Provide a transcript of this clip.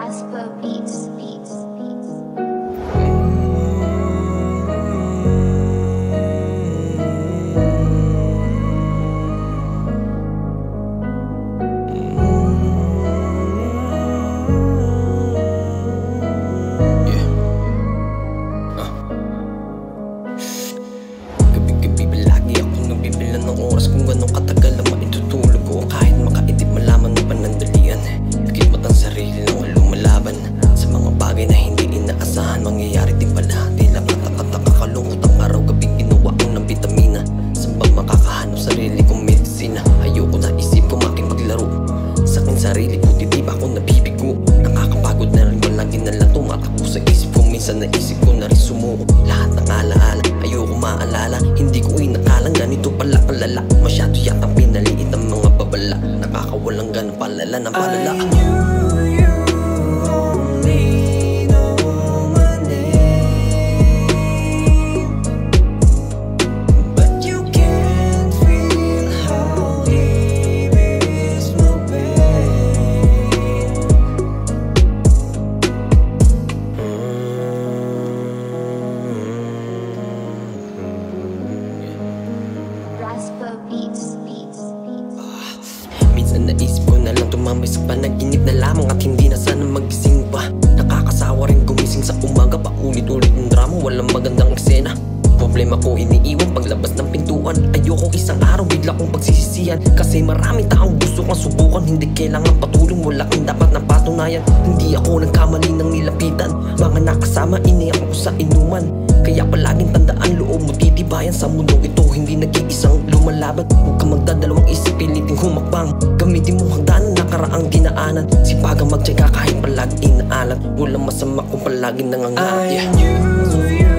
Raspa Beats. Gabi-gabi palagi akong nagbibilan ng oras kung gano'ng katagal ang maitutulog ko. Kahit makaidip malaman ng panandalian, ikit ang sarili ng lumalaban sa mga bagay na hindi inaasahan. Mangyayari din pala, tila kalungkot ang araw gabi ginawa ko ng bitamina. Saan ba makakahanap sarili kong medisina? Ayoko na isip ko makipaglaro sa aking sarili ko, titiba ko nabibigo. Nakakapagod na rin, walang ginala tumatakbo sa isip ko. Minsan naisip ko na rin sumuko lahat ng alaala. Ayoko maalala, hindi ko inakalang ganito pala kalala. Masyado yatang pinaliit ang mga babala, nakakawalang ganang palala ng palala. I knew you only know my name, but you can't feel how deep is my pain. Raspa Beats. Minsan naisip ko na lang tumambay sa panaginip na lamang at hindi na sana magising pa. Nakakasawa rin gumising sa umaga, paulit-ulit ng drama, walang magandang eksena. Problema ko iniiwan paglabas ng pintuan. Ayoko isang araw bigla kong pagsisisihan, kasi marami taong gusto kong subukan. Hindi kailangan patulong, wala kang dapat na patunayan. Hindi ako nagkamali ng nilapitan, mga nakasama iniyak ko sa inuman. Kaya palaging tandaan, loob mo titibayan sa mundong ito, hindi nag-iisang lumalaban. Huwag kang magdadalawang isip, piliting humakbang. Gamitin mo hagdanan na karaang dinaanan. Sipagang magtyaga kahit palagi inaalat, walang masama kung palagi nangangarap. I knew you